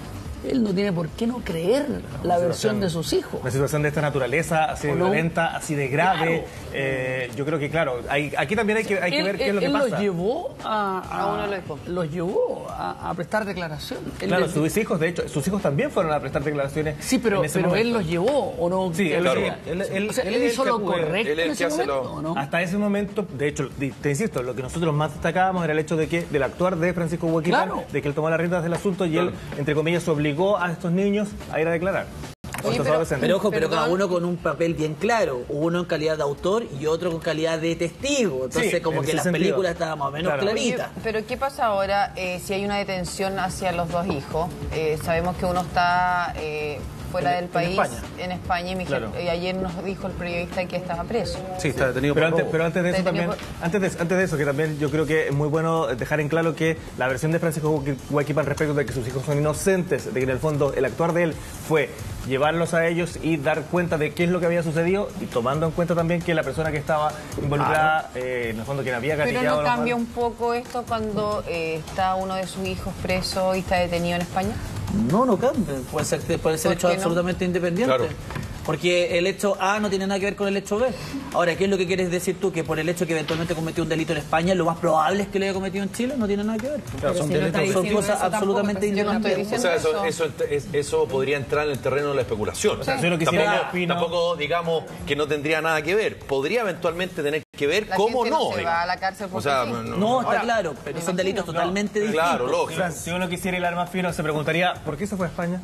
[SPEAKER 20] él no tiene por qué no creer la versión de sus hijos. Una
[SPEAKER 23] situación de esta naturaleza, así de no? violenta, así de grave. Claro. Eh, yo creo que, claro, hay, aquí también hay que, hay él, que ver qué él, es lo que
[SPEAKER 20] él
[SPEAKER 23] pasa.
[SPEAKER 20] Los llevó a, a, a uno lo los llevó a, a prestar declaración. Él
[SPEAKER 23] claro,
[SPEAKER 20] les...
[SPEAKER 23] sus hijos, de hecho, sus hijos también fueron a prestar declaraciones.
[SPEAKER 20] Sí, pero,
[SPEAKER 23] en ese
[SPEAKER 20] pero
[SPEAKER 23] momento.
[SPEAKER 20] él los llevó, ¿o no?
[SPEAKER 23] Sí, él,
[SPEAKER 20] claro.
[SPEAKER 23] él, él,
[SPEAKER 20] o sea, él, él hizo lo correcto él, él en ese momento, lo... ¿no?
[SPEAKER 23] Hasta ese momento, de hecho, te insisto, lo que nosotros más destacábamos era el hecho de que, del actuar de Francisco Huayquipán, claro. de que él tomó las riendas del asunto y claro. él, entre comillas, obligó a estos niños a ir a declarar.
[SPEAKER 7] Oye, pero, pero ojo, pero cada uno con un papel bien claro, uno en calidad de autor y otro con calidad de testigo, entonces sí, como que las sentido. películas estaban más o menos claro. claritas.
[SPEAKER 24] Oye, pero ¿qué pasa ahora eh, si hay una detención hacia los dos hijos? Eh, sabemos que uno está eh, fuera en, del país, en España, en España y, Miguel, claro. y ayer nos dijo el periodista que estaba preso.
[SPEAKER 23] Sí, está detenido pero por antes, pero antes de eso también, por... antes, de, antes de eso, que también yo creo que es muy bueno dejar en claro que la versión de Francisco Huayquipán respecto de que sus hijos son inocentes, de que en el fondo el actuar de él fue llevarlos a ellos y dar cuenta de qué es lo que había sucedido y tomando en cuenta también que la persona que estaba involucrada, ah, eh, en el fondo quien había gatillado...
[SPEAKER 24] ¿Pero no cambia un poco esto cuando eh, está uno de sus hijos preso y está detenido en España?
[SPEAKER 7] No, no cambia. Puede ser, puede ser hecho no? absolutamente independiente. Claro. Porque el hecho A no tiene nada que ver con el hecho B. Ahora, ¿qué es lo que quieres decir tú? Que por el hecho que eventualmente cometió un delito en España, lo más probable es que lo haya cometido en Chile, no tiene nada que ver. Claro, son,
[SPEAKER 24] si
[SPEAKER 23] delitos,
[SPEAKER 24] no
[SPEAKER 23] son
[SPEAKER 24] cosas absolutamente independientes.
[SPEAKER 14] O sea, eso, eso, eso, eso podría entrar en el terreno de la especulación. O sea, sí. tampoco, tampoco digamos que no tendría nada que ver. Podría eventualmente tener que ver,
[SPEAKER 24] la
[SPEAKER 23] ¿cómo
[SPEAKER 24] no?
[SPEAKER 23] no?
[SPEAKER 24] Se va a la cárcel
[SPEAKER 23] o sea,
[SPEAKER 24] no,
[SPEAKER 23] no,
[SPEAKER 7] no, está ahora, claro, pero son delitos totalmente no, distintos.
[SPEAKER 23] Claro, lógico. O sea, si uno quisiera hilar más fino, se preguntaría, ¿por qué se fue a España?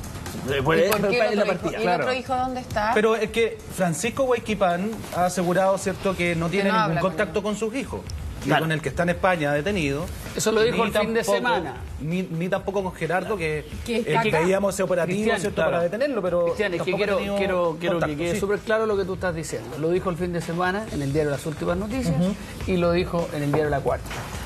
[SPEAKER 24] ¿Y por qué el otro, la partida? ¿Y claro. el otro hijo dónde está?
[SPEAKER 1] Pero es que Francisco Huayquipán ha asegurado, ¿cierto?, que no tiene no ningún contacto con, con sus hijos. Claro. Con el que está en España detenido.
[SPEAKER 20] Eso lo dijo el fin de semana.
[SPEAKER 1] Ni, ni tampoco con Gerardo, que,
[SPEAKER 20] que
[SPEAKER 1] eh, veíamos ese operativo, ¿cierto?, claro. para detenerlo, pero
[SPEAKER 20] Cristian, es que quiero, quiero, quiero que quede sí. súper claro lo que tú estás diciendo. Lo dijo el fin de semana en el diario Las Últimas Noticias uh-huh. y lo dijo en el diario La Cuarta.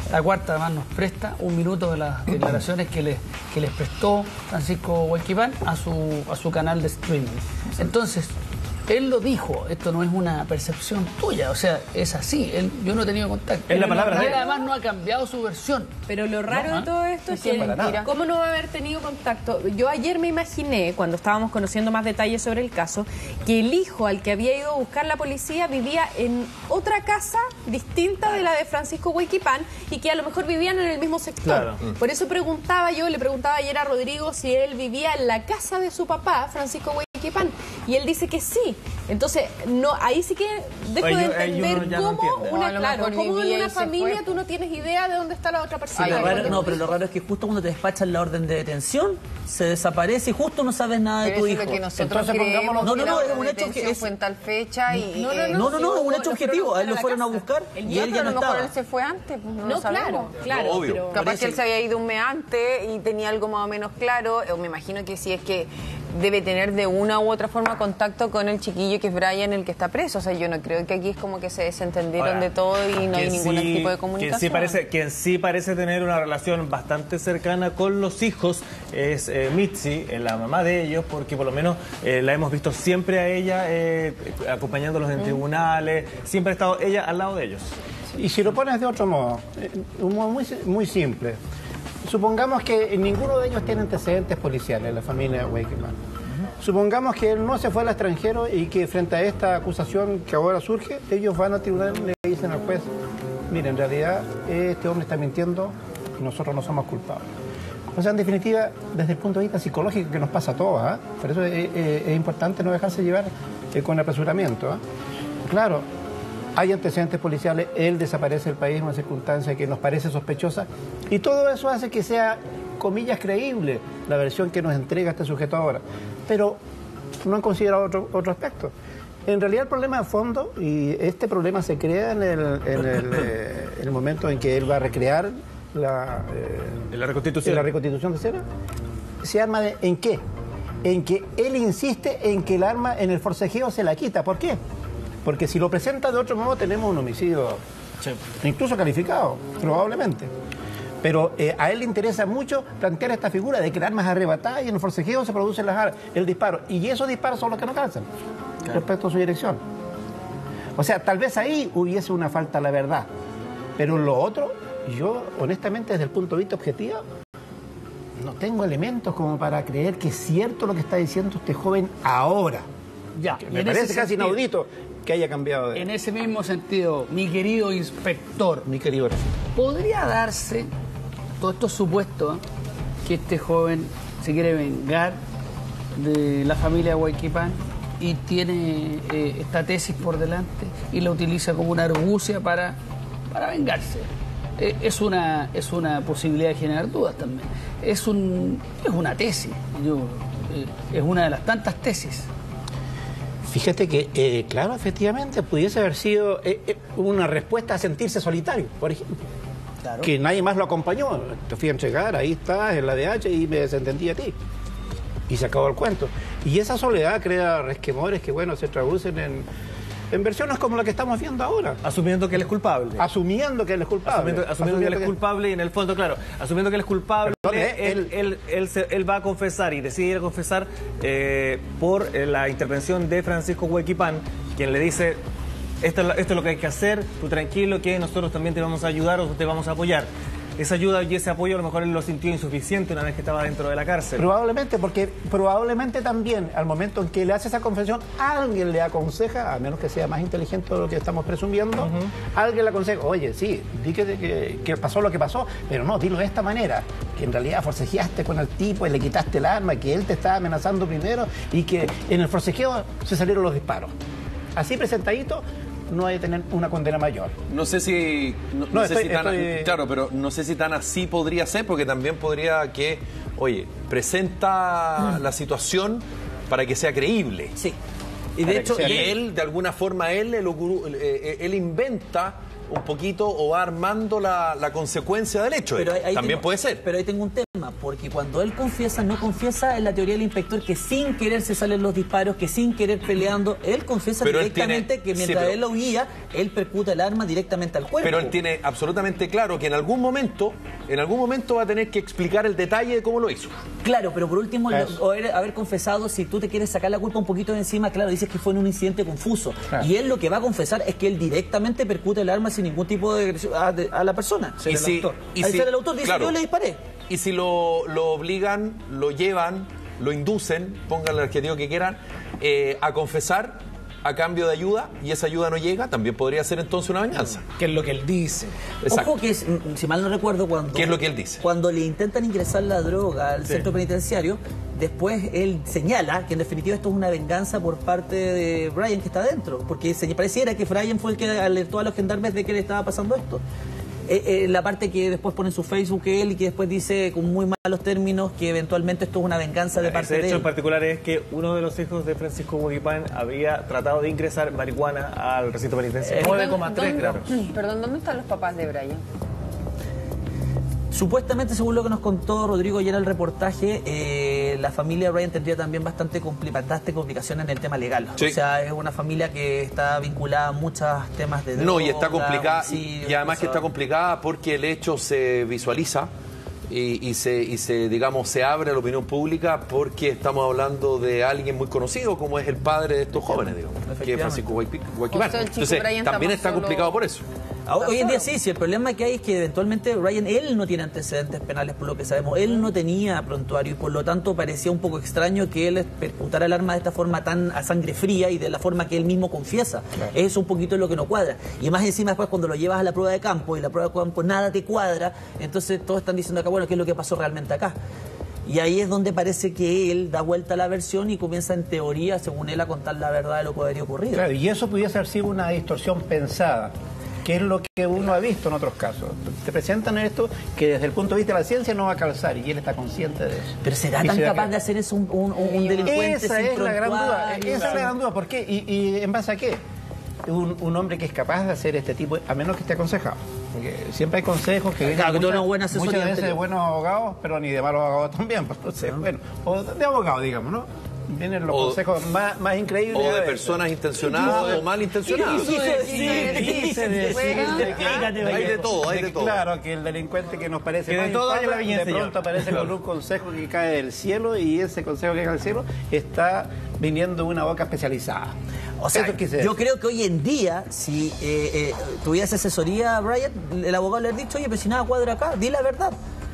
[SPEAKER 20] La cuarta además nos presta un minuto de las declaraciones que les, que les prestó Francisco Huayquipán a su, a su canal de streaming. Entonces, él lo dijo, esto no es una percepción tuya, o sea, es así, él, yo no he tenido contacto.
[SPEAKER 23] Es la palabra
[SPEAKER 20] él
[SPEAKER 23] de él.
[SPEAKER 20] Además no ha cambiado su versión.
[SPEAKER 22] Pero lo raro
[SPEAKER 20] No,
[SPEAKER 22] de todo esto es que,
[SPEAKER 20] mentira.
[SPEAKER 22] ¿cómo no va a haber tenido contacto? Yo ayer me imaginé, cuando estábamos conociendo más detalles sobre el caso, que el hijo al que había ido a buscar la policía vivía en otra casa distinta de la de Francisco Huayquipán y que a lo mejor vivían en el mismo sector.
[SPEAKER 23] Claro.
[SPEAKER 22] Por eso preguntaba yo, le preguntaba ayer a Rodrigo si él vivía en la casa de su papá, Francisco Huayquipán, y él dice que sí. Entonces, no, ahí sí que dejo
[SPEAKER 23] Ay,
[SPEAKER 22] de
[SPEAKER 23] yo- ay,
[SPEAKER 22] entender
[SPEAKER 23] uno ya no
[SPEAKER 22] cómo,
[SPEAKER 23] entiende.
[SPEAKER 22] una,
[SPEAKER 24] No, a lo
[SPEAKER 22] claro,
[SPEAKER 24] mejor
[SPEAKER 22] cómo en
[SPEAKER 24] vivía
[SPEAKER 22] una
[SPEAKER 24] y se
[SPEAKER 22] familia
[SPEAKER 24] fue.
[SPEAKER 22] tú no tienes idea de dónde está la otra persona.
[SPEAKER 7] Sí, lo raro- no, pero lo raro es que justo cuando te despachan la orden de detención, se desaparece y justo no sabes nada de
[SPEAKER 24] Pero
[SPEAKER 7] tu
[SPEAKER 24] eso
[SPEAKER 7] hijo.
[SPEAKER 24] es lo que nosotros
[SPEAKER 7] Entonces,
[SPEAKER 24] creemos,
[SPEAKER 7] pongámoslo- no, no,
[SPEAKER 24] que
[SPEAKER 7] no,
[SPEAKER 24] la
[SPEAKER 7] es un hecho
[SPEAKER 24] detención
[SPEAKER 7] que es...
[SPEAKER 24] fue en tal fecha y...
[SPEAKER 22] No, no,
[SPEAKER 24] eh,
[SPEAKER 7] No, no, no, es un
[SPEAKER 22] hubo-
[SPEAKER 7] hecho
[SPEAKER 22] lo
[SPEAKER 7] objetivo.
[SPEAKER 22] fueron
[SPEAKER 7] A él lo
[SPEAKER 22] a la
[SPEAKER 7] fueron a
[SPEAKER 22] casa.
[SPEAKER 7] buscar
[SPEAKER 22] El
[SPEAKER 7] y
[SPEAKER 22] día
[SPEAKER 7] él
[SPEAKER 24] pero
[SPEAKER 7] ya
[SPEAKER 24] a
[SPEAKER 7] no
[SPEAKER 24] lo mejor
[SPEAKER 7] estaba.
[SPEAKER 24] él se fue antes, pues, no,
[SPEAKER 22] No,
[SPEAKER 24] lo sabemos.
[SPEAKER 22] claro, claro.
[SPEAKER 23] Obvio.
[SPEAKER 22] Pero,
[SPEAKER 24] Capaz que él se había ido un mes antes y tenía algo más o menos claro, o me imagino que sí es que debe tener de una u otra forma contacto con el chiquillo que es Brian, el que está preso. O sea, yo no creo que aquí es como que se desentendieron
[SPEAKER 23] Ahora,
[SPEAKER 24] de todo y no hay
[SPEAKER 23] quien
[SPEAKER 24] ningún
[SPEAKER 23] sí-
[SPEAKER 24] tipo de
[SPEAKER 23] Quien
[SPEAKER 24] comunicación.
[SPEAKER 23] sí, parece, quien sí parece tener una relación bastante cercana con los hijos es eh, Mitzi, eh, la mamá de ellos, porque por lo menos eh, la hemos visto siempre a ella eh, acompañándolos en tribunales, siempre ha estado ella al lado de ellos.
[SPEAKER 21] Y si lo pones de otro modo, eh, un modo muy, muy simple. Supongamos que ninguno de ellos tiene antecedentes policiales, la familia Huayquipán. Supongamos que él no se fue al extranjero y que frente a esta acusación que ahora surge, ellos van al tribunal y le dicen al juez, mire, en realidad este hombre está mintiendo y nosotros no somos culpables. O sea, en definitiva, desde el punto de vista psicológico que nos pasa a todos, ¿ah? Por eso es, es- es importante no dejarse llevar eh, con apresuramiento. ¿ah? Claro, hay antecedentes policiales, él desaparece del país en una circunstancia que nos parece sospechosa y todo eso hace que sea, comillas, creíble la versión que nos entrega este sujeto ahora. Pero no han considerado otro, otro aspecto. En realidad el problema de fondo, y este problema se crea en el, en el, eh, en el momento en que él va a recrear la, eh,
[SPEAKER 23] la reconstitución.
[SPEAKER 21] la reconstitución de Cera, se arma de, ¿en qué? En que él insiste en que el arma en el forcejeo se la quita. ¿Por qué? Porque si lo presenta de otro modo tenemos un homicidio incluso calificado, probablemente. Pero eh, a él le interesa mucho plantear esta figura de que el arma es arrebatada y en el forcejeo se produce las, el disparo. Y esos disparos son los que no calzan respecto a su dirección. O sea, tal vez ahí hubiese una falta a la verdad. Pero en lo otro, yo honestamente desde el punto de vista objetivo, no tengo elementos como para creer que es cierto lo que está diciendo este joven ahora.
[SPEAKER 20] Ya,
[SPEAKER 21] Que
[SPEAKER 20] y
[SPEAKER 21] me
[SPEAKER 20] en
[SPEAKER 21] parece
[SPEAKER 20] ese
[SPEAKER 21] casi
[SPEAKER 20] sentido-
[SPEAKER 21] inaudito que haya cambiado de...
[SPEAKER 20] En ese mismo sentido, mi querido inspector,
[SPEAKER 21] Mi querido Horacio.
[SPEAKER 20] ¿podría darse todo esto supuesto que este joven se quiere vengar de la familia Huayquipán y tiene eh, esta tesis por delante y la utiliza como una argucia para, para vengarse? Eh, es, una, es una posibilidad de generar dudas también. Es, un, es una tesis, yo, eh, es una de las tantas tesis.
[SPEAKER 21] Fíjate que, eh, claro, efectivamente, pudiese haber sido eh, eh, una respuesta a sentirse solitario, por ejemplo.
[SPEAKER 20] Claro.
[SPEAKER 21] Que nadie más lo acompañó. Te fui a entregar, ahí estás, en la D H, y me desentendí a ti. Y se acabó el cuento. Y esa soledad crea resquemores que, bueno, se traducen en, en versiones como la que estamos viendo ahora.
[SPEAKER 23] Asumiendo que él es culpable.
[SPEAKER 21] Asumiendo que él es culpable.
[SPEAKER 23] Asumiendo, asumiendo que él es culpable y en el fondo, claro, asumiendo que él es culpable,
[SPEAKER 21] Perdón, ¿eh?
[SPEAKER 23] él, él, él, se- él va a confesar y decide ir a confesar eh, por eh, la intervención de Francisco Huayquipán, quien le dice, esto es, lo, esto es lo que hay que hacer, tú tranquilo que nosotros también te vamos a ayudar o te vamos a apoyar. Esa ayuda y ese apoyo a lo mejor él lo sintió insuficiente una vez que estaba dentro de la cárcel.
[SPEAKER 21] Probablemente, porque probablemente también al momento en que le hace esa confesión, alguien le aconseja, a menos que sea más inteligente de lo que estamos presumiendo, alguien le aconseja, oye, sí, di que, que, que pasó lo que pasó, pero no, dilo de esta manera, que en realidad forcejeaste con el tipo y le quitaste el arma, que él te estaba amenazando primero y que en el forcejeo se salieron los disparos. Así presentadito, no hay que tener una condena mayor.
[SPEAKER 5] No sé si... No,
[SPEAKER 21] No,
[SPEAKER 5] no sé
[SPEAKER 21] estoy-
[SPEAKER 5] si tan,
[SPEAKER 21] estoy-
[SPEAKER 5] Claro, pero no sé si tan así podría ser, porque también podría que, oye, presenta la situación para que sea creíble.
[SPEAKER 7] Sí.
[SPEAKER 5] Y
[SPEAKER 7] Para
[SPEAKER 5] de
[SPEAKER 7] que
[SPEAKER 5] hecho,
[SPEAKER 7] sea
[SPEAKER 5] y
[SPEAKER 7] creíble.
[SPEAKER 5] él, de alguna forma, él, él, ocurru- eh, él inventa un poquito o va armando la, la consecuencia del hecho.
[SPEAKER 7] Pero ahí, ahí
[SPEAKER 5] también
[SPEAKER 7] tengo,
[SPEAKER 5] puede ser.
[SPEAKER 7] Pero ahí tengo un tema, porque cuando él confiesa, no confiesa en la teoría del inspector que sin querer se salen los disparos, que sin querer peleando, él confiesa
[SPEAKER 5] pero
[SPEAKER 7] directamente
[SPEAKER 5] él tiene,
[SPEAKER 7] que mientras
[SPEAKER 5] sí, pero,
[SPEAKER 7] él lo guía, él percuta el arma directamente al cuerpo.
[SPEAKER 5] Pero él tiene absolutamente claro que en algún momento, en algún momento va a tener que explicar el detalle de cómo lo hizo.
[SPEAKER 7] Claro, pero por último, lo, haber, haber confesado, si tú te quieres sacar la culpa un poquito de encima, claro, dices que fue en un incidente confuso. Claro. Y él lo que va a confesar es que él directamente percute el arma sin ningún tipo de agresión a, de, a la persona.
[SPEAKER 5] Y si, y
[SPEAKER 7] Ahí
[SPEAKER 5] si,
[SPEAKER 7] sale el autor, dice,
[SPEAKER 5] claro,
[SPEAKER 7] yo le disparé.
[SPEAKER 5] Y si lo, lo obligan, lo llevan, lo inducen, pongan el adjetivo que quieran, eh, a confesar a cambio de ayuda, y esa ayuda no llega, también podría ser entonces una venganza.
[SPEAKER 1] Que es lo que él dice.
[SPEAKER 7] Exacto. Ojo que, si mal no recuerdo, cuando...
[SPEAKER 5] ¿Qué es lo que él dice?
[SPEAKER 7] Cuando le intentan ingresar la droga al sí. centro penitenciario, después él señala que en definitiva esto es una venganza por parte de Brian que está adentro, porque se pareciera que Brian fue el que alertó a los gendarmes de que le estaba pasando esto. Eh, eh, la parte que después pone en su Facebook él y que después dice con muy malos términos que eventualmente esto es una venganza de parte de él.
[SPEAKER 23] Ese hecho en particular es que uno de los hijos de Francisco Huequipán había tratado de ingresar marihuana al recinto penitenciario.
[SPEAKER 24] Eh,
[SPEAKER 23] nueve coma tres gramos.
[SPEAKER 24] Perdón, ¿dónde están los papás de Brian?
[SPEAKER 7] Supuestamente, según lo que nos contó Rodrigo ayer en el reportaje, eh, la familia Brian tendría también bastante complicaciones en el tema legal. Sí. O sea, es una familia que está vinculada a muchos temas de droga.
[SPEAKER 5] No, y está complicada, sí, y además que está complicada porque el hecho se visualiza y, y, se, y se, digamos, se abre a la opinión pública porque estamos hablando de alguien muy conocido como es el padre de estos jóvenes, digamos, que es Francisco Huequipán. O sea, Entonces, también está solo... complicado por eso.
[SPEAKER 7] Hoy en día sí, sí, el problema que hay es que eventualmente Brian, él no tiene antecedentes penales por lo que sabemos, él no tenía prontuario y por lo tanto parecía un poco extraño que él percutara el arma de esta forma tan a sangre fría y de la forma que él mismo confiesa. Claro. Eso es un poquito lo que no cuadra. Y más encima después cuando lo llevas a la prueba de campo y la prueba de campo nada te cuadra, entonces todos están diciendo acá, bueno, ¿qué es lo que pasó realmente acá? Y ahí es donde parece que él da vuelta a la versión y comienza en teoría, según él, a contar la verdad de lo que habría ocurrido.
[SPEAKER 21] Claro, y eso pudiese haber sido una distorsión pensada, que es lo que uno ha visto en otros casos. Te presentan esto que desde el punto de vista de la ciencia no va a calzar y él está consciente de eso.
[SPEAKER 7] Pero ¿será tan capaz de hacer eso un, un, un delincuente?
[SPEAKER 21] Esa es la gran duda. Esa es la gran duda. ¿Por qué? ¿Y, y en base a qué? Un, un hombre que es capaz de hacer este tipo, a menos que esté aconsejado. Porque siempre hay consejos que
[SPEAKER 7] claro,
[SPEAKER 21] vienen
[SPEAKER 7] muchas, una buena asesoría
[SPEAKER 21] muchas veces
[SPEAKER 7] anterior.
[SPEAKER 21] de buenos abogados, pero ni de malos abogados también. Entonces, no. bueno, o de abogados, digamos, ¿no? Vienen los o, consejos más, más increíbles.
[SPEAKER 5] O de personas intencionadas o malintencionadas.
[SPEAKER 21] Hay de todo, hay de todo. Claro, que el delincuente que nos parece
[SPEAKER 23] que de todo hay la viña,
[SPEAKER 21] de pronto aparece con un consejo que cae del cielo y ese consejo que cae del cielo está viniendo de una boca especializada.
[SPEAKER 7] O sea, yo creo que hoy en día, si eh, eh, tuviese asesoría, Brian, el abogado le ha dicho, oye, pero si nada cuadra acá, di la verdad.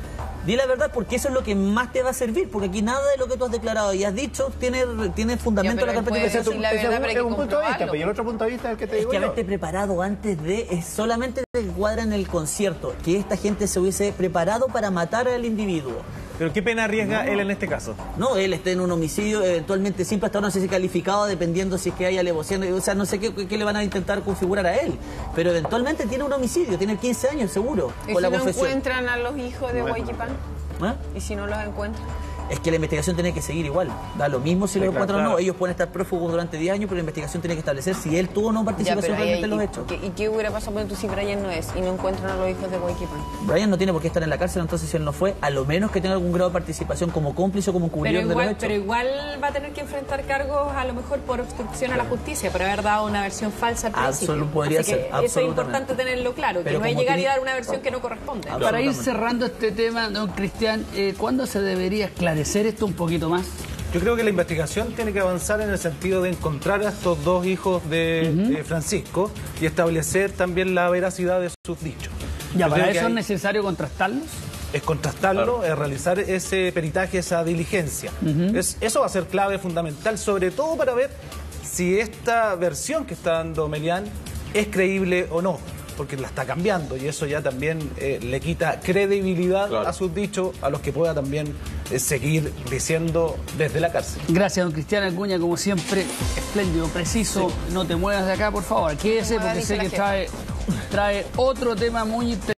[SPEAKER 7] Di la verdad porque eso es lo que más te va a servir, porque aquí nada de lo que tú has declarado y has dicho tiene, tiene fundamento en la carpeta de investigación.
[SPEAKER 21] Es un punto de vista, pero y el otro punto de vista es el que te digo
[SPEAKER 7] Es que
[SPEAKER 21] yo.
[SPEAKER 7] haberte preparado antes de, es solamente de que cuadra en el concierto, que esta gente se hubiese preparado para matar al individuo.
[SPEAKER 23] ¿Pero qué pena arriesga no. él en este caso?
[SPEAKER 7] No, él está en un homicidio, eventualmente siempre hasta ahora no sé si calificado, dependiendo si es que hay alevosía, o sea, no sé qué, qué le van a intentar configurar a él, pero eventualmente tiene un homicidio, tiene quince años seguro.
[SPEAKER 24] ¿Y
[SPEAKER 7] con
[SPEAKER 24] si
[SPEAKER 7] la
[SPEAKER 24] no
[SPEAKER 7] confesión.
[SPEAKER 24] encuentran a los hijos de Huequipán?
[SPEAKER 7] ¿Ah?
[SPEAKER 24] ¿Y si no los encuentran?
[SPEAKER 7] Es que la investigación tiene que seguir igual. Da lo mismo si sí, lo claro, encuentran o no. Ellos pueden estar prófugos durante diez años, pero la investigación tiene que establecer si él tuvo o no participación
[SPEAKER 24] ya,
[SPEAKER 7] realmente
[SPEAKER 24] en
[SPEAKER 7] los hechos.
[SPEAKER 24] ¿Y qué hubiera pasado cuando tú si Brian no es y no encuentran a los hijos de Huequipán?
[SPEAKER 7] Brian no tiene por qué estar en la cárcel, entonces si él no fue, a lo menos que tenga algún grado de participación como cómplice o como encubridor de los hechos.
[SPEAKER 22] Pero igual va a tener que enfrentar cargos a lo mejor por obstrucción a la justicia, por haber dado una versión falsa al principio.
[SPEAKER 7] Absolut, podría
[SPEAKER 22] Así
[SPEAKER 7] ser,
[SPEAKER 22] que eso es importante tenerlo claro,
[SPEAKER 7] pero
[SPEAKER 22] que no es llegar
[SPEAKER 7] tiene...
[SPEAKER 22] y dar una versión que no corresponde.
[SPEAKER 20] Para ir cerrando este tema, don Cristian, eh, ¿cuándo se debería esclarecer esto un poquito más?
[SPEAKER 1] Yo creo que la investigación tiene que avanzar en el sentido de encontrar a estos dos hijos de, uh-huh. de Francisco y establecer también la veracidad de sus dichos.
[SPEAKER 20] Ya,
[SPEAKER 1] Yo
[SPEAKER 20] ¿para eso
[SPEAKER 1] hay...
[SPEAKER 20] es necesario contrastarlos?
[SPEAKER 1] Es contrastarlo,
[SPEAKER 5] claro.
[SPEAKER 1] es realizar ese peritaje, esa diligencia. Uh-huh. es, eso va a ser clave, fundamental, sobre todo para ver si esta versión que está dando Melián es creíble o no, porque la está cambiando y eso ya también eh, le quita credibilidad claro. a sus dichos, a los que pueda también eh, seguir diciendo desde la cárcel.
[SPEAKER 20] Gracias, don Cristian Acuña, como siempre, espléndido, preciso. Sí. No te muevas de acá, por favor, quédese porque sé que trae, trae otro tema muy interesante.